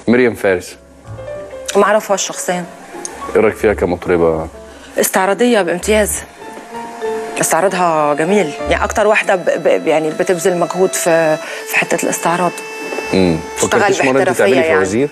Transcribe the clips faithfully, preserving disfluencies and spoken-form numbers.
مريم فارس ما اعرفهاش شخصيا. ايه رايك فيها كمطربه؟ استعراضيه بامتياز، استعراضها جميل، يعني اكتر واحده ب... ب... يعني بتبذل مجهود في في حته الاستعراض. امم فكرتيش مره انت تعملي فوازير؟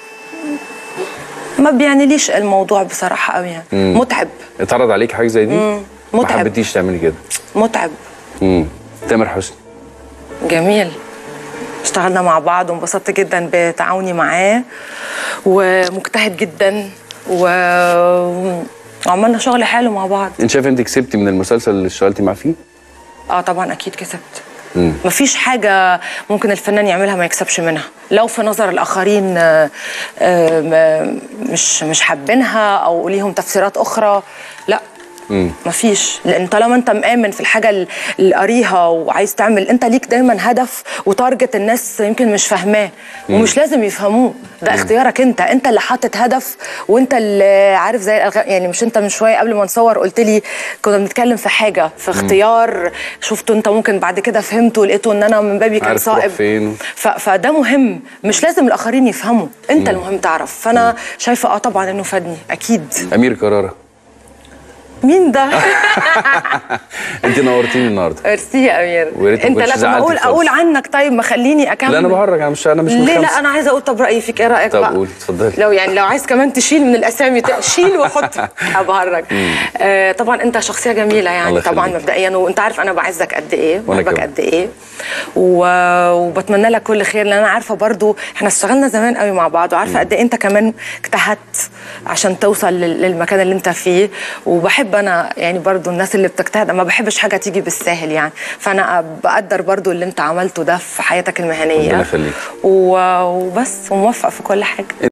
ما بيعنيليش الموضوع بصراحه قوي يعني. مم. متعب. اتعرض عليك حاجه زي دي؟ مم. متعب. ما حبيتيش تعملي كده؟ متعب. امم تامر حسني جميل، اشتغلنا مع بعض وانبسطت جدا بتعاوني معاه، ومجتهد جدا و... وعملنا شغل حلو مع بعض. انت شايف انت كسبتي من المسلسل اللي اشتغلتي معاه فيه؟ اه طبعا اكيد كسبت. مم. مفيش حاجه ممكن الفنان يعملها ما يكسبش منها، لو في نظر الاخرين آه آه مش مش حابينها او ليهم تفسيرات اخرى، لا. مم. مفيش، لان طالما انت مآمن في الحاجه اللي قاريها وعايز تعمل، انت ليك دايما هدف وتارجت الناس يمكن مش فاهماه ومش لازم يفهموه، ده مم. اختيارك انت، انت اللي حاطط هدف وانت اللي عارف زي الألغ... يعني مش انت من شويه قبل ما نصور قلت لي كنا بنتكلم في حاجه في اختيار مم. شفته انت ممكن بعد كده فهمته ولقيته ان انا من بابي كان صائب فين. ف... فده مهم، مش لازم الاخرين يفهموا، انت مم. المهم تعرف. فانا مم. شايفه اه طبعا انه فادني اكيد. امير كرارة مين ده؟ انت نورتيني النهارده. ميرسي يا امير. انت لازم اقول اقول عنك طيب، ما خليني اكمل. لا انا بهرج، انا مش انا مش ليه؟ لا انا عايزه اقول طب رايي فيك، ايه رايك بقى؟ طب قولي اتفضلي. لو يعني لو عايز كمان تشيل من الاسامي شيل وحط. بهرج. آه طبعا انت شخصيه جميله يعني طبعا مبدئيا، وانت عارف انا بعزك قد ايه وبحبك قد ايه، وبتمنى لك كل خير، لان انا عارفه برضو احنا اشتغلنا زمان قوي مع بعض، وعارفه قد ايه انت كمان اجتهدت عشان توصل للمكان اللي انت فيه، وبحب انا يعني برضو الناس اللي بتجتهد، ما بحبش حاجه تيجي بالساهل يعني، فانا بقدر برضو اللي انت عملته ده في حياتك المهنيه. ربنا يخليك. وبس، وموفق في كل حاجه.